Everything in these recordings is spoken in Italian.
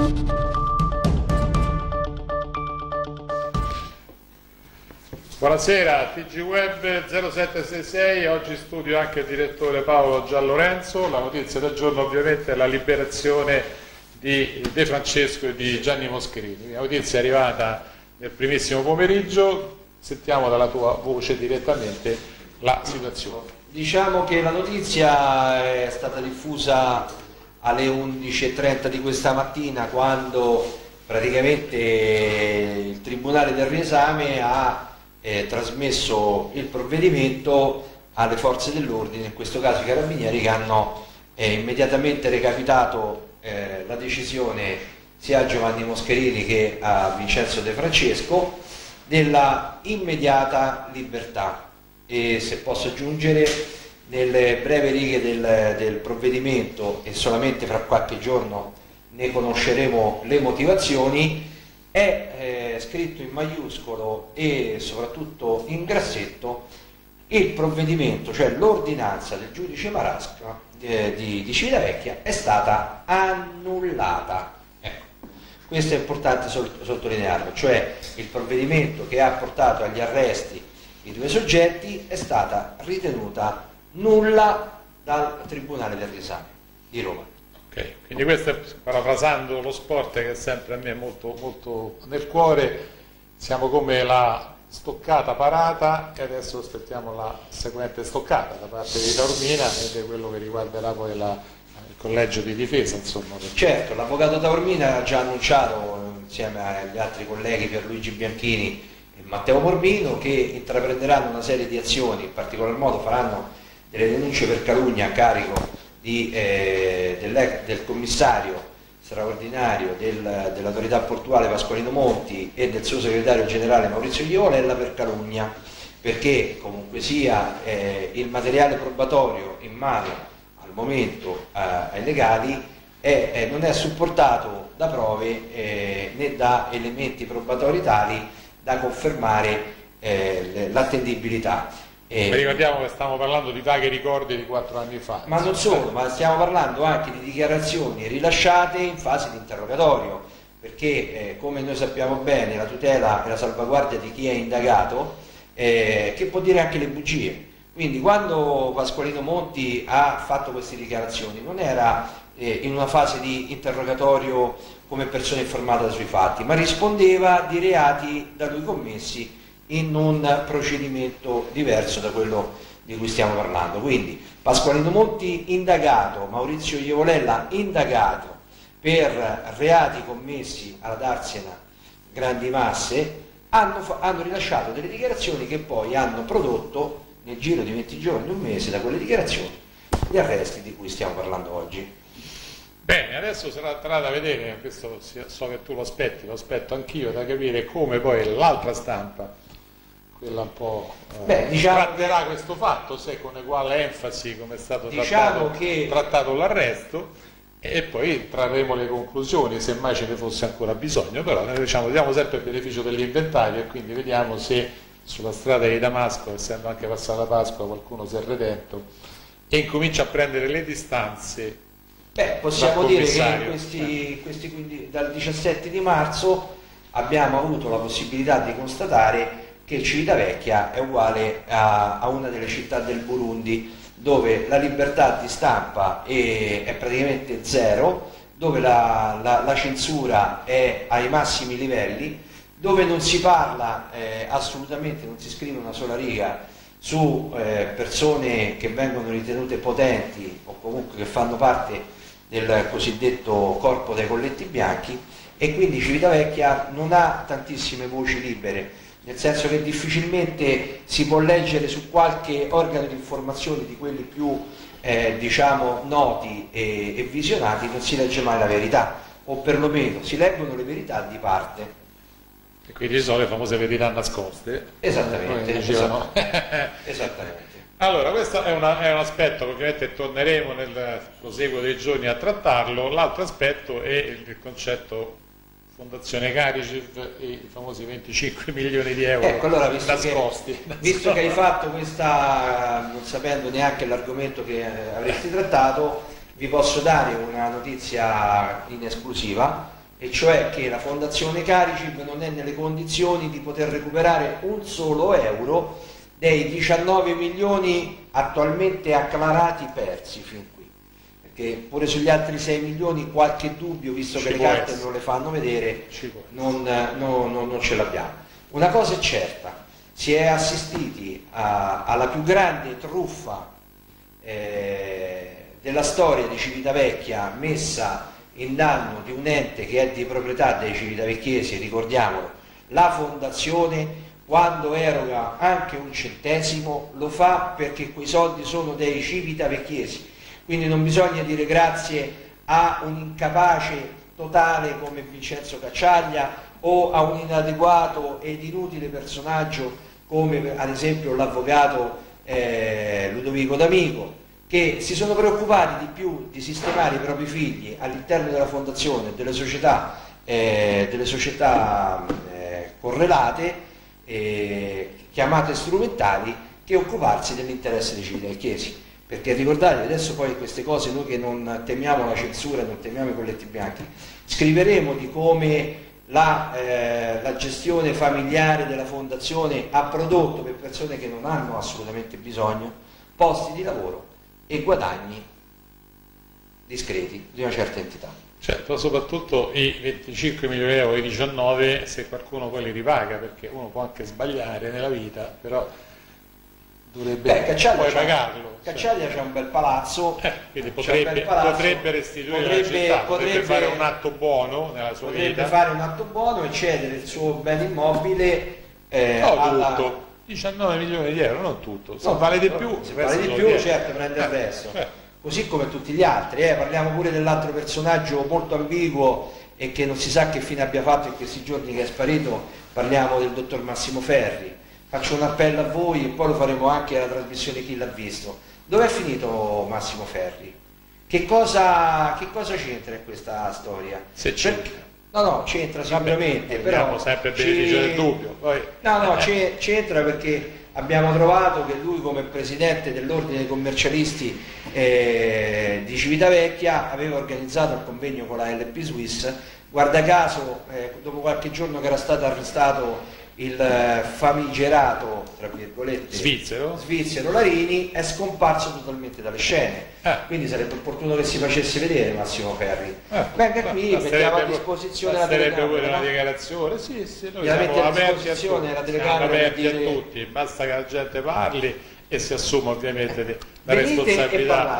Buonasera, TG Web 0766, oggi in studio anche il direttore Paolo Gianlorenzo. La notizia del giorno ovviamente è la liberazione di De Francesco e di Gianni Moscherini. La notizia è arrivata nel primissimo pomeriggio, sentiamo dalla tua voce direttamente la situazione. Diciamo che la notizia è stata diffusa alle 11:30 di questa mattina, quando praticamente il Tribunale del Riesame ha trasmesso il provvedimento alle forze dell'ordine, in questo caso i carabinieri, che hanno immediatamente recapitato la decisione sia a Giovanni Moscherini che a Vincenzo De Francesco della immediata libertà. E se posso aggiungere, nelle breve righe del provvedimento, e solamente fra qualche giorno ne conosceremo le motivazioni, è scritto in maiuscolo e soprattutto in grassetto il provvedimento, cioè l'ordinanza del giudice Marasca di Civitavecchia è stata annullata. Ecco, questo è importante sottolinearlo, cioè il provvedimento che ha portato agli arresti i due soggetti è stata ritenuta nulla dal Tribunale del Riesame di Roma. Okay. Quindi questo è, parafrasando lo sport, che è sempre a me molto, molto nel cuore, siamo come la stoccata parata e adesso aspettiamo la seguente stoccata da parte di Taormina, ed è quello che riguarderà poi il collegio di difesa, insomma. Certo, l'avvocato Taormina ha già annunciato, insieme agli altri colleghi Pierluigi Bianchini e Matteo Morbino, che intraprenderanno una serie di azioni, in particolar modo faranno delle denunce per calunnia a carico del commissario straordinario dell'autorità portuale Pasqualino Monti e del suo segretario generale Maurizio Ievolella per calunnia, perché comunque sia il materiale probatorio in mano al momento ai legali non è supportato da prove né da elementi probatori tali da confermare l'attendibilità. Ricordiamo che stiamo parlando di vaghi ricordi di 4 anni fa. Ma non solo, ma stiamo parlando anche di dichiarazioni rilasciate in fase di interrogatorio, perché come noi sappiamo bene, la tutela e la salvaguardia di chi è indagato, che può dire anche le bugie. Quindi quando Pasqualino Monti ha fatto queste dichiarazioni non era in una fase di interrogatorio come persona informata sui fatti, ma rispondeva di reati da lui commessi in un procedimento diverso da quello di cui stiamo parlando. Quindi Pasqualino Monti indagato, Maurizio Ievolella indagato per reati commessi alla Darsena Grandi Masse, hanno rilasciato delle dichiarazioni che poi hanno prodotto nel giro di 20 giorni, un mese da quelle dichiarazioni, gli arresti di cui stiamo parlando oggi. Bene, adesso sarà da vedere, questo so che tu lo aspetto anch'io, da capire come poi l'altra stampa, quella un po' tratterà questo fatto, se con uguale enfasi come è stato trattato l'arresto, e poi trarremo le conclusioni, se mai ce ne fosse ancora bisogno. Però noi diamo sempre il beneficio dell'inventario, e quindi vediamo se sulla strada di Damasco, essendo anche passata Pasqua, qualcuno si è redento e incomincia a prendere le distanze. Possiamo dire che dal 17 di marzo abbiamo avuto la possibilità di constatare che Civitavecchia è uguale a una delle città del Burundi, dove la libertà di stampa è praticamente zero, dove la censura è ai massimi livelli, dove non si parla assolutamente, non si scrive una sola riga su persone che vengono ritenute potenti o comunque che fanno parte del cosiddetto corpo dei colletti bianchi, e quindi Civitavecchia non ha tantissime voci libere, nel senso che difficilmente si può leggere su qualche organo di informazione di quelli più diciamo noti e visionati, non si legge mai la verità, o perlomeno si leggono le verità di parte. E quindi ci sono le famose verità nascoste. Esattamente. Esattamente. Allora, questo è un aspetto che ovviamente torneremo nel proseguo dei giorni a trattarlo. L'altro aspetto è il concetto Fondazione Cariciv e i famosi 25 milioni di euro allora, nascosti. Visto che hai fatto questa, non sapendo neanche l'argomento che avresti trattato, vi posso dare una notizia in esclusiva, e cioè che la Fondazione Caricib non è nelle condizioni di poter recuperare un solo euro dei 19 milioni attualmente acclarati persi fin qui, perché pure sugli altri 6 milioni qualche dubbio, visto che le carte non le fanno vedere, non ce l'abbiamo. Una cosa è certa: si è assistiti alla più grande truffa della storia di Civitavecchia, messa in danno di un ente che è di proprietà dei civitavecchiesi. Ricordiamolo, la fondazione quando eroga anche un centesimo lo fa perché quei soldi sono dei civitavecchiesi, quindi non bisogna dire grazie a un incapace totale come Vincenzo Cacciaglia o a un inadeguato ed inutile personaggio come ad esempio l'avvocato Ludovico D'Amico, che si sono preoccupati di più di sistemare i propri figli all'interno della fondazione e delle società correlate, chiamate strumentali, che occuparsi dell'interesse dei civitavecchiesi. Perché ricordatevi, adesso poi queste cose, noi che non temiamo la censura, non temiamo i colletti bianchi, scriveremo di come la gestione familiare della fondazione ha prodotto per persone che non hanno assolutamente bisogno posti di lavoro e guadagni discreti di una certa entità. Certo, soprattutto i 25 milioni di euro, i 19, se qualcuno poi li ripaga, perché uno può anche sbagliare nella vita, però dovrebbe poi pagarlo. Cacciaglia c'ha un bel palazzo, quindi potrebbe restituire la città, potrebbe fare un atto buono nella sua vita. Potrebbe fare un atto buono e cedere il suo bene immobile tutto. 19 milioni di euro, non tutto, se vale di più, se vale di più certo prende il resto, così come tutti gli altri. Parliamo pure dell'altro personaggio molto ambiguo e che non si sa che fine abbia fatto in questi giorni, che è sparito. Parliamo del dottor Massimo Ferri. Faccio un appello a voi e poi lo faremo anche alla trasmissione Chi l'ha visto. Dov'è finito Massimo Ferri? Che cosa c'entra in questa storia? Se c'entra. No, c'entra sicuramente, però sempre beneficio del dubbio. Poi. No, c'entra perché abbiamo trovato che lui, come presidente dell'ordine dei commercialisti di Civitavecchia, aveva organizzato il convegno con la LB Swiss. Guarda caso, dopo qualche giorno che era stato arrestato il famigerato, tra virgolette, svizzero Larini, è scomparso totalmente dalle scene. Quindi sarebbe opportuno che si facesse vedere Massimo Ferri. Venga qui, mettiamo a disposizione la telecamera. Una dichiarazione, sì, noi siamo aperti a tutti, basta che la gente parli e si assume ovviamente la responsabilità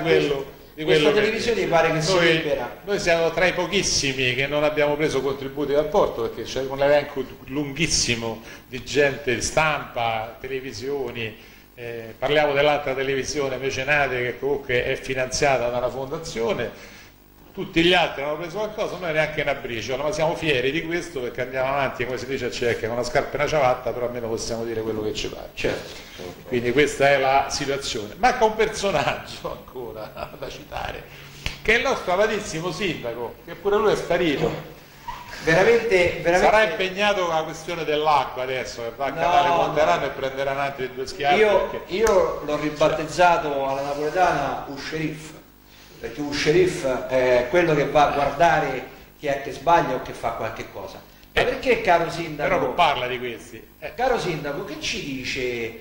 di questa televisione mi pare che si libera. Noi siamo tra i pochissimi che non abbiamo preso contributi dal porto, perché c'è un elenco lunghissimo di gente, di stampa, televisioni, parliamo dell'altra televisione Mecenate, che comunque è finanziata dalla fondazione. Tutti gli altri hanno preso qualcosa, noi neanche una briciola, ma siamo fieri di questo perché andiamo avanti, come si dice a Cecca, con una scarpa e una ciabatta, però almeno possiamo dire quello che ci pare. Certo. Quindi questa è la situazione. Manca un personaggio ancora da citare, che è il nostro amatissimo sindaco, che pure lui è sparito. Veramente... Sarà impegnato con la questione dell'acqua adesso, che va a Canale Monterano e prenderanno altri 2 schiaffi. Io l'ho ribattezzato alla napoletana Usceriff, perché un sceriff è quello che va a guardare chi è che sbaglia o che fa qualche cosa. Ma perché, caro sindaco, però non parla di questi. Caro sindaco, che ci dice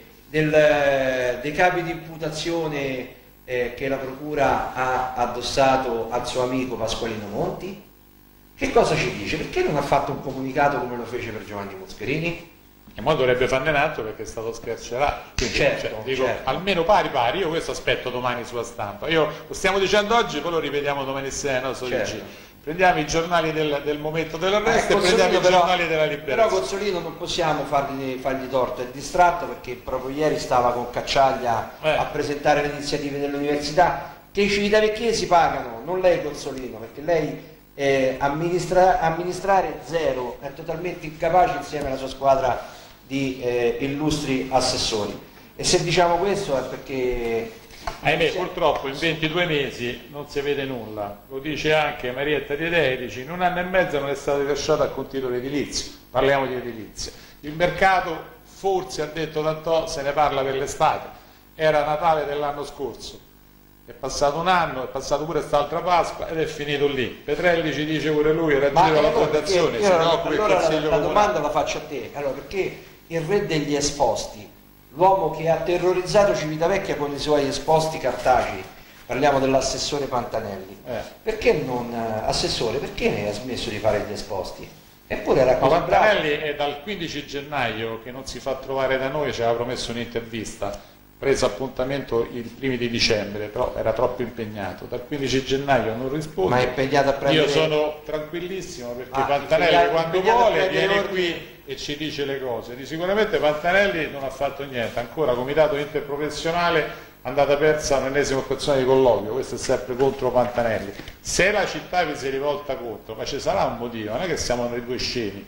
dei capi di imputazione che la procura ha addossato al suo amico Pasqualino Monti? Che cosa ci dice? Perché non ha fatto un comunicato come lo fece per Giovanni Moscherini? E poi dovrebbe farne un altro perché è stato scarcerato. Certo. Almeno pari, io questo aspetto domani sulla stampa. Lo stiamo dicendo oggi, poi lo ripetiamo domani sera, no? Prendiamo i giornali del momento dell'arresto e prendiamo i giornali della liberazione. Però Cozzolino non possiamo fargli torto, è distratto perché proprio ieri stava con Cacciaglia a presentare le iniziative dell'università, che i civitavecchiesi pagano, non lei Cozzolino, perché lei amministrare zero, è totalmente incapace insieme alla sua squadra di illustri assessori. E se diciamo questo è perché purtroppo in 22 mesi non si vede nulla, lo dice anche Marietta Diedei, dice in 1 anno e mezzo non è stato rilasciato alcun titolo edilizio. Parliamo di edilizia. Il mercato, forse ha detto Tantò, se ne parla per l'estate, era Natale dell'anno scorso, È passato un anno, è passato pure quest'altra Pasqua ed è finito lì. Petrelli ci dice pure lui, era giro alla fondazione, si occupa il Consiglio la Comunale. domanda la faccio a te, allora, perché il re degli esposti, l'uomo che ha terrorizzato Civitavecchia con i suoi esposti cartacei, parliamo dell'assessore Pantanelli, perché non, assessore, perché ha smesso di fare gli esposti? Eppure era così bravo. Pantanelli è dal 15 gennaio che non si fa trovare da noi, ci aveva promesso un'intervista, preso appuntamento i primi di dicembre, però era troppo impegnato. Dal 15 gennaio non risponde. Ma è impegnato a prendere... Io sono tranquillissimo perché Pantanelli quando vuole viene qui e ci dice le cose. Sicuramente Pantanelli non ha fatto niente, ancora comitato interprofessionale, andata persa l'ennesima occasione di colloquio, questo è sempre contro Pantanelli. Se la città vi si rivolta contro, ma ci sarà un motivo, non è che siamo noi due scemi.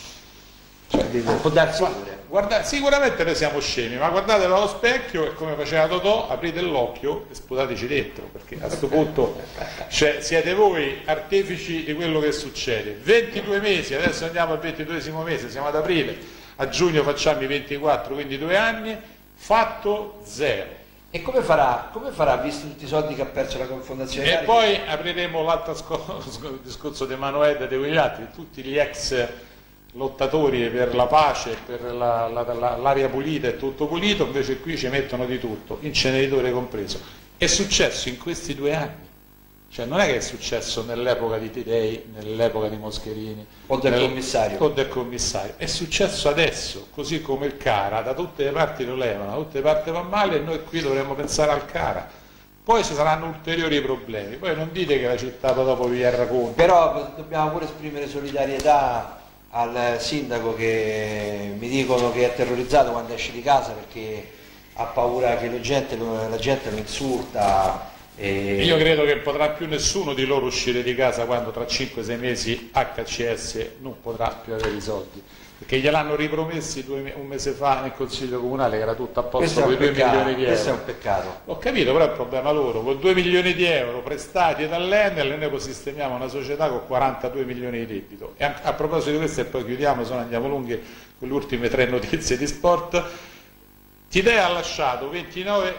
Cioè, può darsi pure. Guardate, sicuramente noi siamo scemi, ma guardate allo specchio e come faceva Totò, aprite l'occhio e sputateci dentro, perché a questo punto cioè, siete voi artefici di quello che succede. 22 mesi, adesso andiamo al 22esimo mese, siamo ad aprile, a giugno facciamo i 24, quindi 2 anni, fatto zero. E come farà, visto tutti i soldi che ha perso la Confondazione? E poi apriremo l'altro discorso di Manuel e degli altri, tutti gli ex lottatori per la pace, per l'aria pulita e tutto pulito, invece qui ci mettono di tutto, inceneritore compreso. È successo in questi 2 anni, cioè non è che è successo nell'epoca di Tidei, nell'epoca di Moscherini o del commissario, è successo adesso, così come il Cara, da tutte le parti lo levano, da tutte le parti va male e noi qui dovremmo pensare al Cara. Poi ci saranno ulteriori problemi, poi non dite che la città dopo vi racconta. Però dobbiamo pure esprimere solidarietà al sindaco, che mi dicono che è terrorizzato quando esce di casa perché ha paura che la gente lo insulta. Io credo che potrà più nessuno di loro uscire di casa quando tra 5-6 mesi HCS non potrà più avere i soldi, perché gliel'hanno ripromessi un mese fa nel Consiglio Comunale che era tutto a posto con i 2 milioni di euro. Questo è un peccato. Ho capito, però è un problema loro, con 2 milioni di euro prestati dall'Enel noi sistemiamo una società con 42 milioni di debito. E a proposito di questo, e poi chiudiamo, se no andiamo lunghi con le ultime 3 notizie di sport, Tidea ha lasciato 22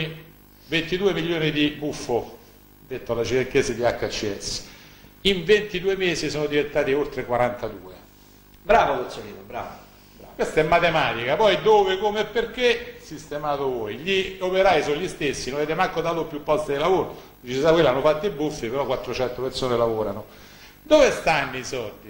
milioni di buffo, detto alla Cirecchese, di HCS. In 22 mesi sono diventati oltre 42. Bravo Cozzolino, bravo. Questa è matematica, poi dove, come e perché sistemato voi. Gli operai sono gli stessi, non avete manco dato più posti di lavoro. Dice, sa, quelli hanno fatto i buffi, però 400 persone lavorano. Dove stanno i soldi?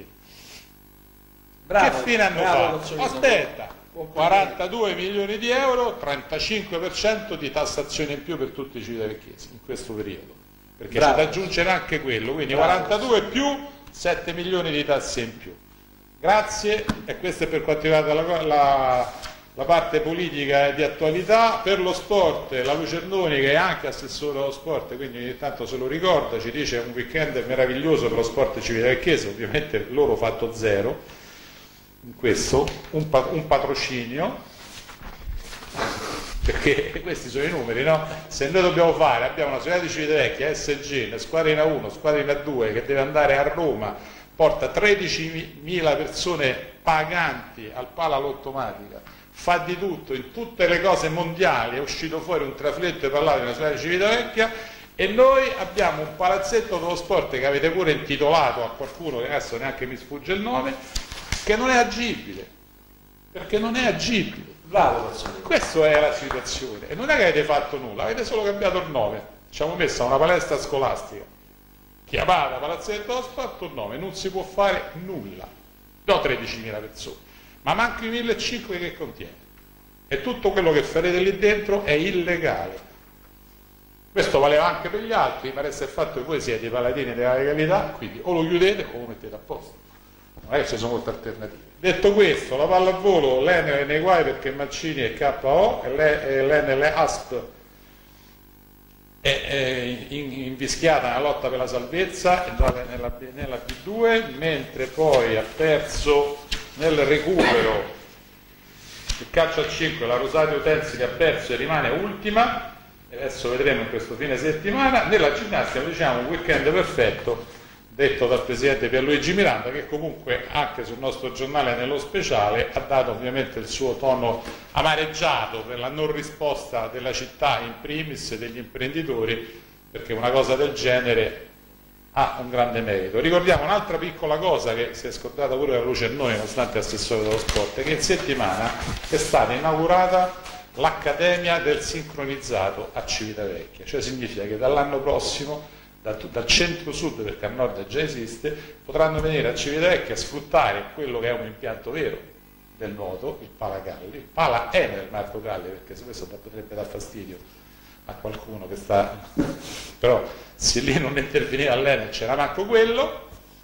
Bravo, che fine hanno fatto? Aspetta, 42 milioni di euro, 35% di tassazione in più per tutti i civitavecchesi in questo periodo, perché c'è da aggiungere anche quello, quindi 42 più 7 milioni di tasse in più. Grazie, e questo è per quanto riguarda la parte politica e di attualità. Per lo sport, la Lucernoni, che è anche assessore allo sport, quindi ogni tanto se lo ricorda, ci dice un weekend meraviglioso per lo sport civitavecchese, ovviamente loro fatto zero in questo, un patrocinio, perché questi sono i numeri, no? Se noi dobbiamo fare, abbiamo una società di Civitavecchia, SG, squadrina 1, squadrina 2, che deve andare a Roma, porta 13.000 persone paganti al pala lottomatica, fa di tutto, in tutte le cose mondiali, è uscito fuori un trafletto e parlato di una società di Civitavecchia, e noi abbiamo un palazzetto dello sport che avete pure intitolato a qualcuno, che adesso neanche mi sfugge il nome, che non è agibile, perché non è agibile. Bravo, questa è la situazione, e non è che avete fatto nulla, avete solo cambiato il nome. Ci abbiamo messo una palestra scolastica chiamata Palazzetto dello Sport, un nome, non si può fare nulla, do 13.000 persone, ma manco i 1.500 che contiene, e tutto quello che farete lì dentro è illegale. Questo valeva anche per gli altri, ma resta il fatto che voi siete i paladini della legalità, quindi o lo chiudete o lo mettete a posto. Non è che ci sono molte alternative. Detto questo, la pallavolo, l'Enel è nei guai perché Mancini è KO e l'Enel è ASP è invischiata nella lotta per la salvezza, è entrata nella B2, mentre poi ha perso nel recupero il calcio a 5, la Rosario Utensili ha perso e rimane ultima, e adesso vedremo in questo fine settimana. Nella ginnastica diciamo un weekend perfetto, detto dal presidente Pierluigi Miranda, che comunque anche sul nostro giornale nello speciale ha dato ovviamente il suo tono amareggiato per la non risposta della città in primis e degli imprenditori, perché una cosa del genere ha un grande merito. Ricordiamo un'altra piccola cosa che si è scordata pure la luce a noi, nonostante assessore dello sport, che in settimana è stata inaugurata l'Accademia del Sincronizzato a Civitavecchia, cioè significa che dall'anno prossimo dal centro-sud, perché al nord già esiste, potranno venire a Civitavecchia a sfruttare quello che è un impianto vero del nuoto, il Pala Galli. Il Pala è nel Marco Galli, perché se questo potrebbe dar fastidio a qualcuno che sta... però se lì non interveniva all'Enel c'era manco quello.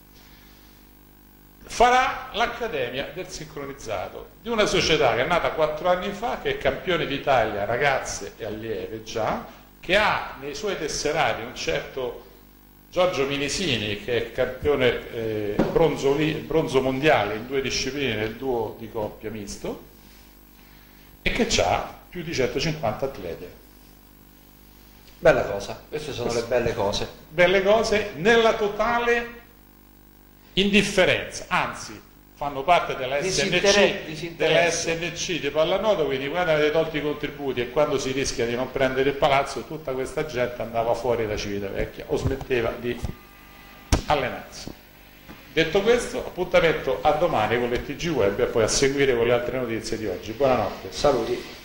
Farà l'Accademia del Sincronizzato di una società che è nata 4 anni fa, che è campione d'Italia ragazze e allieve già, che ha nei suoi tesserati un certo Giorgio Minisini, che è campione bronzo mondiale in 2 discipline nel duo di coppia misto, e che ha più di 150 atlete. Bella cosa, queste sono le belle cose. Belle cose nella totale indifferenza, anzi fanno parte della SNC di pallanuoto, quindi quando avete tolto i contributi e quando si rischia di non prendere il palazzo, tutta questa gente andava fuori da Civitavecchia o smetteva di allenarsi. Detto questo, appuntamento a domani con le TG Web e poi a seguire con le altre notizie di oggi. Buonanotte. Saluti.